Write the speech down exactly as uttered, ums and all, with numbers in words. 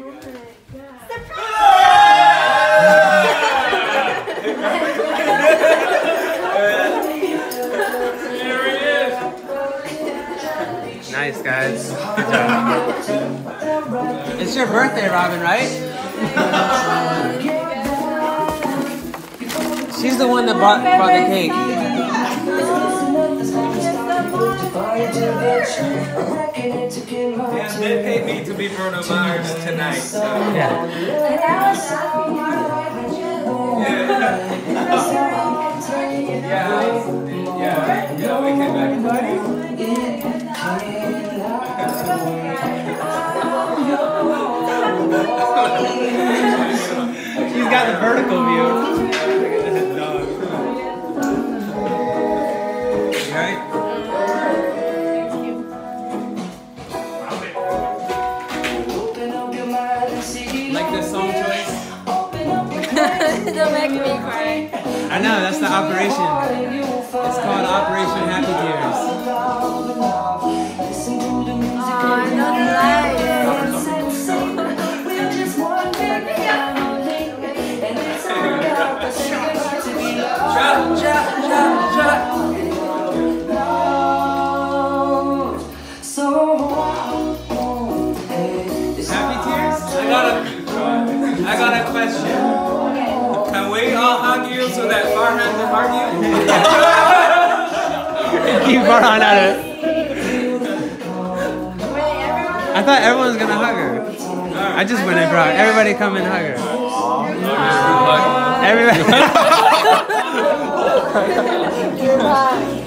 Nice, guys. Good job. It's your birthday, Robin, right? She's the one that brought, brought the cake. Dan did pay me to be Bruno Mars tonight, so. Yeah. Yeah. Yeah. Yeah. Yeah. We came back, buddy. She's got the vertical view. Right? Like this song choice? Don't make me cry. I know, that's the operation. It's called Operation Happy Tears. Oh, I know the light. Shot, shot, shot, shot. Happy Tears? I got a, I got a question. Can we all hug you so that Farhan can hug you? Keep Farhan at it. I thought everyone was gonna hug her. I just went and brought everybody come and hug her. Everybody.